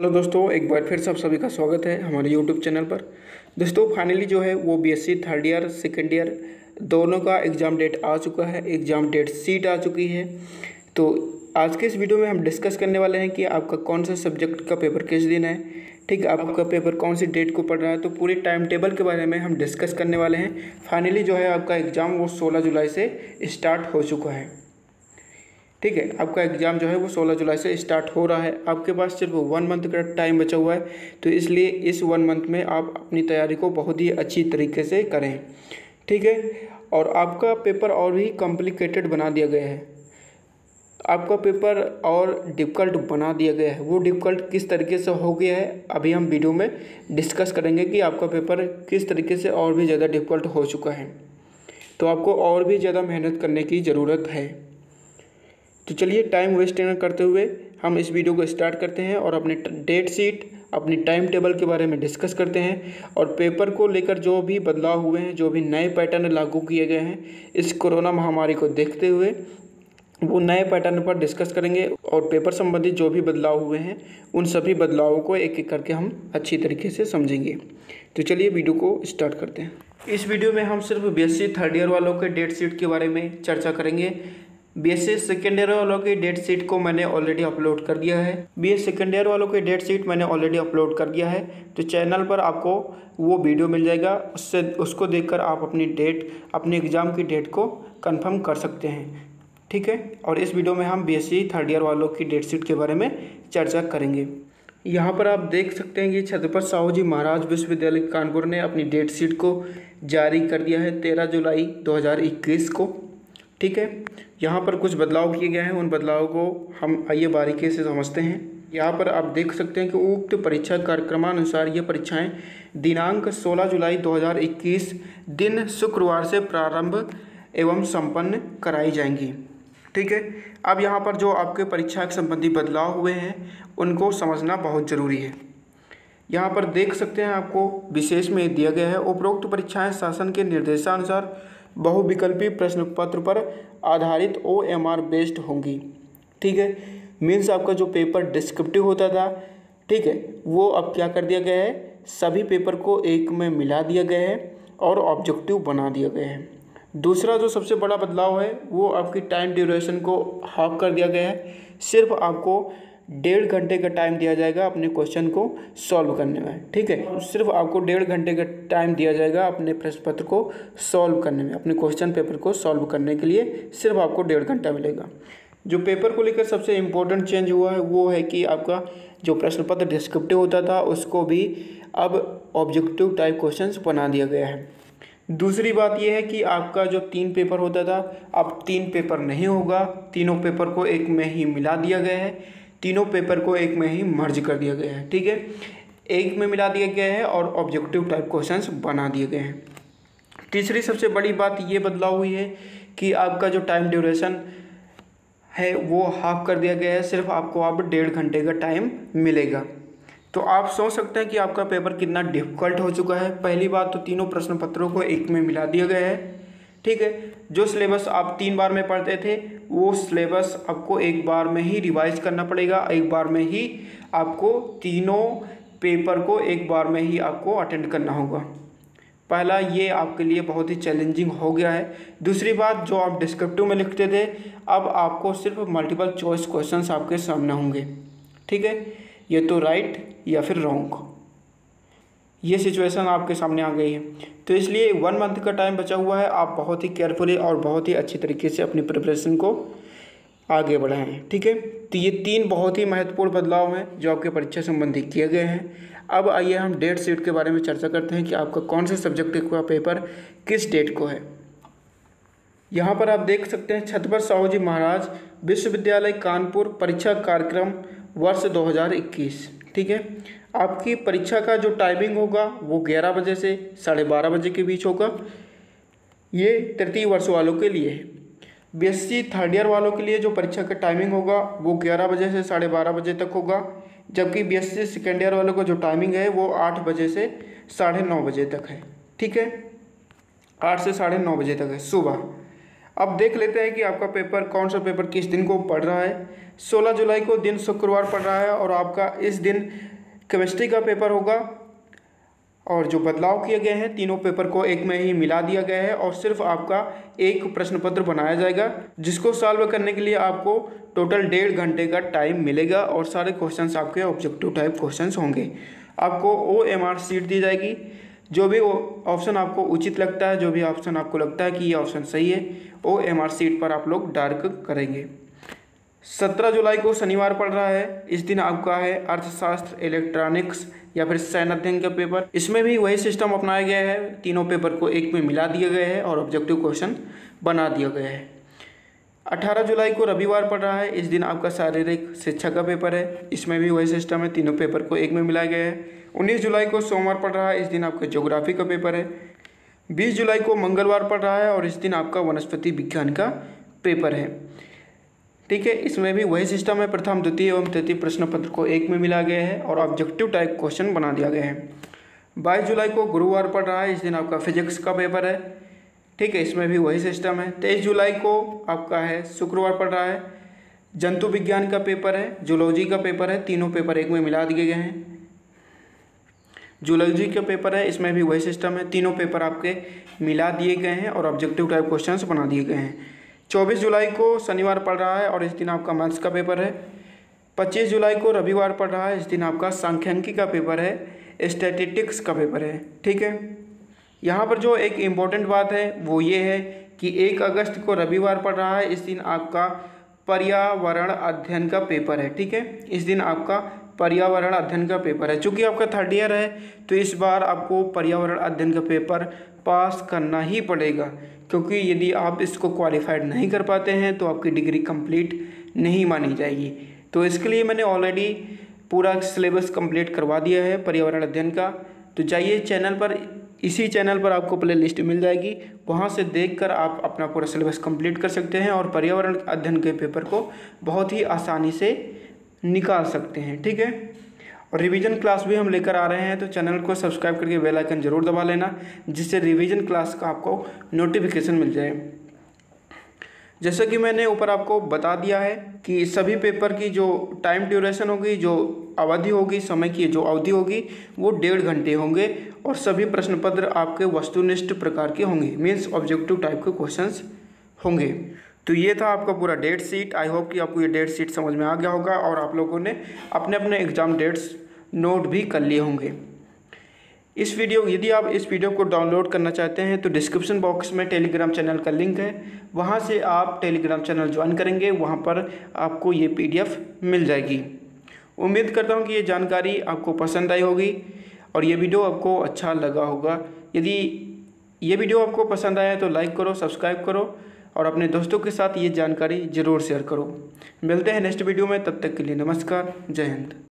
Hello दोस्तों, एक बार फिर सब सभी का स्वागत है हमारे यूट्यूब चैनल पर। दोस्तों फाइनली जो है वो BSc third year second year दोनों का एग्ज़ाम डेट आ चुका है, एग्ज़ाम डेट सीट आ चुकी है। तो आज के इस वीडियो में हम डिस्कस करने वाले हैं कि आपका कौन सा सब्जेक्ट का पेपर किस दिन है, ठीक है, आपका पेपर कौन सी डेट को पढ़ रहा है। तो पूरी टाइम टेबल के बारे में हम डिस्कस करने वाले हैं। फाइनली जो है आपका एग्ज़ाम वो 16 जुलाई से स्टार्ट हो चुका है, ठीक है। आपका एग्ज़ाम जो है वो 16 जुलाई से स्टार्ट हो रहा है। आपके पास सिर्फ 1 मंथ का टाइम बचा हुआ है, तो इसलिए इस 1 मंथ में आप अपनी तैयारी को बहुत ही अच्छी तरीके से करें, ठीक है। और आपका पेपर और भी कॉम्प्लिकेटेड बना दिया गया है, आपका पेपर और डिफ़िकल्ट बना दिया गया है। वो डिफ़िकल्ट किस तरीके से हो गया है अभी हम वीडियो में डिस्कस करेंगे कि आपका पेपर किस तरीके से और भी ज़्यादा डिफ़िकल्ट हो चुका है। तो आपको और भी ज़्यादा मेहनत करने की ज़रूरत है। तो चलिए टाइम वेस्ट न करते हुए हम इस वीडियो को स्टार्ट करते हैं और अपने डेट शीट, अपनी टाइम टेबल के बारे में डिस्कस करते हैं और पेपर को लेकर जो भी बदलाव हुए हैं, जो भी नए पैटर्न लागू किए गए हैं इस कोरोना महामारी को देखते हुए, वो नए पैटर्न पर डिस्कस करेंगे और पेपर संबंधित जो भी बदलाव हुए हैं उन सभी बदलावों को एक एक करके हम अच्छी तरीके से समझेंगे। तो चलिए वीडियो को स्टार्ट करते हैं। इस वीडियो में हम सिर्फ बीएससी थर्ड ईयर वालों के डेट शीट के बारे में चर्चा करेंगे। बीएससी सेकेंड ईयर वालों की डेट शीट को मैंने ऑलरेडी अपलोड कर दिया है। बीएससी सेकेंड ईयर वालों की डेट शीट मैंने ऑलरेडी अपलोड कर दिया है, तो चैनल पर आपको वो वीडियो मिल जाएगा, उसको देखकर आप अपनी डेट, अपने एग्ज़ाम की डेट को कंफर्म कर सकते हैं, ठीक है। और इस वीडियो में हम बीएससी थर्ड ईयर वालों की डेट शीट के बारे में चर्चा करेंगे। यहाँ पर आप देख सकते हैं कि छत्रपति साहू जी महाराज विश्वविद्यालय कानपुर ने अपनी डेट शीट को जारी कर दिया है 13 जुलाई 2021 को, ठीक है। यहाँ पर कुछ बदलाव किए गए हैं, उन बदलावों को हम आइए बारीकी से समझते हैं। यहाँ पर आप देख सकते हैं कि उक्त परीक्षा कार्यक्रमानुसार ये परीक्षाएं दिनांक 16 जुलाई 2021 दिन शुक्रवार से प्रारंभ एवं संपन्न कराई जाएंगी, ठीक है। अब यहाँ पर जो आपके परीक्षा के संबंधी बदलाव हुए हैं उनको समझना बहुत ज़रूरी है। यहाँ पर देख सकते हैं आपको विशेष में दिया गया है, उपरोक्त परीक्षाएं शासन के निर्देशानुसार बहुविकल्पी प्रश्न पत्र पर आधारित OMR बेस्ड होंगी, ठीक है। मीन्स आपका जो पेपर डिस्क्रिप्टिव होता था, ठीक है, वो अब क्या कर दिया गया है, सभी पेपर को एक में मिला दिया गया है और ऑब्जेक्टिव बना दिया गया है। दूसरा जो सबसे बड़ा बदलाव है वो आपकी टाइम ड्यूरेशन को हाफ कर दिया गया है। सिर्फ आपको 1.5 घंटे का टाइम दिया जाएगा अपने क्वेश्चन को सॉल्व करने में, ठीक है। सिर्फ आपको 1.5 घंटे का टाइम दिया जाएगा अपने प्रश्न पत्र को सॉल्व करने में, अपने क्वेश्चन पेपर को सॉल्व करने के लिए सिर्फ आपको 1.5 घंटा मिलेगा। जो पेपर को लेकर सबसे इम्पोर्टेंट चेंज हुआ है वो है कि आपका जो प्रश्न पत्र डिस्क्रिप्टिव होता था उसको भी अब ऑब्जेक्टिव टाइप क्वेश्चंस बना दिया गया है। दूसरी बात यह है कि आपका जो 3 पेपर होता था अब 3 पेपर नहीं होगा, तीनों पेपर को एक में ही मिला दिया गया है, तीनों पेपर को एक में ही मर्ज कर दिया गया है, ठीक है, एक में मिला दिया गया है और ऑब्जेक्टिव टाइप क्वेश्चंस बना दिए गए हैं। तीसरी सबसे बड़ी बात ये बदलाव हुई है कि आपका जो टाइम ड्यूरेशन है वो हाफ कर दिया गया है, सिर्फ आपको अब 1.5 घंटे का टाइम मिलेगा। तो आप सोच सकते हैं कि आपका पेपर कितना डिफ़िकल्ट हो चुका है। पहली बात तो तीनों प्रश्न पत्रों को एक में मिला दिया गया है, ठीक है। जो सिलेबस आप 3 बार में पढ़ते थे वो सिलेबस आपको एक बार में ही रिवाइज करना पड़ेगा, एक बार में ही आपको तीनों पेपर को एक बार में ही आपको अटेंड करना होगा। पहला ये आपके लिए बहुत ही चैलेंजिंग हो गया है। दूसरी बात, जो आप डिस्क्रिप्टिव में लिखते थे अब आपको सिर्फ मल्टीपल चॉइस क्वेश्चंस आपके सामने होंगे, ठीक है, ये तो राइट या फिर रॉन्ग, ये सिचुएशन आपके सामने आ गई है। तो इसलिए 1 मंथ का टाइम बचा हुआ है, आप बहुत ही केयरफुली और बहुत ही अच्छी तरीके से अपनी प्रिपरेशन को आगे बढ़ाएं, ठीक है। तो ये 3 बहुत ही महत्वपूर्ण बदलाव हैं जो आपके परीक्षा संबंधी किए गए हैं। अब आइए हम डेट शीट के बारे में चर्चा करते हैं कि आपका कौन से सब्जेक्ट का पेपर किस डेट को है। यहाँ पर आप देख सकते हैं छत्रपति साहू जी महाराज विश्वविद्यालय कानपुर परीक्षा कार्यक्रम वर्ष 2021, ठीक है। आपकी परीक्षा का जो टाइमिंग होगा वो 11 बजे से 12:30 बजे के बीच होगा। ये तृतीय वर्ष वालों के लिए है। बीएससी थर्ड ईयर वालों के लिए जो परीक्षा का टाइमिंग होगा वो 11 बजे से 12:30 बजे तक होगा, जबकि बीएससी सेकेंड ईयर वालों का जो टाइमिंग है वो 8 बजे से 9:30 बजे तक है, ठीक है, 8 से 9:30 बजे तक है सुबह। अब देख लेते हैं कि आपका पेपर कौन सा पेपर किस दिन को पढ़ रहा है। 16 जुलाई को दिन शुक्रवार पढ़ रहा है और आपका इस दिन केमिस्ट्री का पेपर होगा। और जो बदलाव किए गए हैं, तीनों पेपर को एक में ही मिला दिया गया है और सिर्फ आपका एक प्रश्न पत्र बनाया जाएगा, जिसको सॉल्व करने के लिए आपको टोटल 1.5 घंटे का टाइम मिलेगा और सारे क्वेश्चंस आपके ऑब्जेक्टिव टाइप क्वेश्चंस होंगे। आपको OMR शीट दी जाएगी। जो भी ऑप्शन आपको उचित लगता है, जो भी ऑप्शन आपको लगता है कि ये ऑप्शन सही है, OMR शीट पर आप लोग डार्क करेंगे। 17 जुलाई को शनिवार पड़ रहा है। इस दिन आपका है अर्थशास्त्र, इलेक्ट्रॉनिक्स या फिर सैन्य अध्ययन का पेपर। इसमें भी वही सिस्टम अपनाया गया है, तीनों पेपर को एक में मिला दिया गया है और ऑब्जेक्टिव क्वेश्चन बना दिया गया है। 18 जुलाई को रविवार पड़ रहा है। इस दिन आपका शारीरिक शिक्षा का पेपर है। इसमें भी वही सिस्टम है, तीनों पेपर को एक में मिलाया गया है। 19 जुलाई को सोमवार पड़ रहा है। इस दिन आपका ज्योग्राफी का पेपर है। 20 जुलाई को मंगलवार पड़ रहा है और इस दिन आपका वनस्पति विज्ञान का पेपर है। ठीक है, इसमें भी वही सिस्टम है, प्रथम, द्वितीय एवं तृतीय प्रश्न पत्र को एक में मिला गया है और ऑब्जेक्टिव टाइप क्वेश्चन बना दिया गया है। 22 जुलाई को गुरुवार पड़ रहा है। इस दिन आपका फिजिक्स का पेपर है। ठीक है, इसमें भी वही सिस्टम है। 23 जुलाई को आपका है शुक्रवार पड़ रहा है। जंतु विज्ञान का पेपर है, जूलॉजी का पेपर है, तीनों पेपर एक में मिला दिए गए हैं। जूलॉजी का पेपर है, इसमें भी वही सिस्टम है, तीनों पेपर आपके मिला दिए गए हैं और ऑब्जेक्टिव टाइप क्वेश्चंस बना दिए गए हैं। 24 जुलाई को शनिवार पड़ रहा है और इस दिन आपका मैथ्स का पेपर है। 25 जुलाई को रविवार पड़ रहा है। इस दिन आपका सांख्यिकी का पेपर है, स्टैटिस्टिक्स का पेपर है। ठीक है, यहाँ पर जो एक इम्पोर्टेंट बात है वो ये है कि 1 अगस्त को रविवार पड़ रहा है। इस दिन आपका पर्यावरण अध्ययन का पेपर है। ठीक है, इस दिन आपका पर्यावरण अध्ययन का पेपर है। चूँकि आपका 3rd ईयर है तो इस बार आपको पर्यावरण अध्ययन का पेपर पास करना ही पड़ेगा, क्योंकि यदि आप इसको क्वालिफाइड नहीं कर पाते हैं तो आपकी डिग्री कंप्लीट नहीं मानी जाएगी। तो इसके लिए मैंने ऑलरेडी पूरा सिलेबस कंप्लीट करवा दिया है पर्यावरण अध्ययन का। तो जाइए चैनल पर, इसी चैनल पर आपको प्ले लिस्ट मिल जाएगी, वहाँ से देखकर आप अपना पूरा सिलेबस कंप्लीट कर सकते हैं और पर्यावरण अध्ययन के पेपर को बहुत ही आसानी से निकाल सकते हैं। ठीक है, और रिवीजन क्लास भी हम लेकर आ रहे हैं, तो चैनल को सब्सक्राइब करके बेल आइकन जरूर दबा लेना, जिससे रिवीजन क्लास का आपको नोटिफिकेशन मिल जाए। जैसा कि मैंने ऊपर आपको बता दिया है कि सभी पेपर की जो टाइम ड्यूरेशन होगी, जो अवधि होगी, समय की जो अवधि होगी वो 1.5 घंटे होंगे और सभी प्रश्न पत्र आपके वस्तुनिष्ठ प्रकार के होंगे, मीन्स ऑब्जेक्टिव टाइप के क्वेश्चंस होंगे। तो ये था आपका पूरा डेट शीट। आई होप कि आपको ये डेट शीट समझ में आ गया होगा और आप लोगों ने अपने अपने एग्ज़ाम डेट्स नोट भी कर लिए होंगे। यदि आप इस वीडियो को डाउनलोड करना चाहते हैं तो डिस्क्रिप्शन बॉक्स में टेलीग्राम चैनल का लिंक है, वहां से आप टेलीग्राम चैनल ज्वाइन करेंगे, वहां पर आपको ये PDF मिल जाएगी। उम्मीद करता हूं कि ये जानकारी आपको पसंद आई होगी और ये वीडियो आपको अच्छा लगा होगा। यदि ये वीडियो आपको पसंद आया तो लाइक करो, सब्सक्राइब करो और अपने दोस्तों के साथ ये जानकारी ज़रूर शेयर करो। मिलते हैं नेक्स्ट वीडियो में, तब तक के लिए नमस्कार, जय हिंद।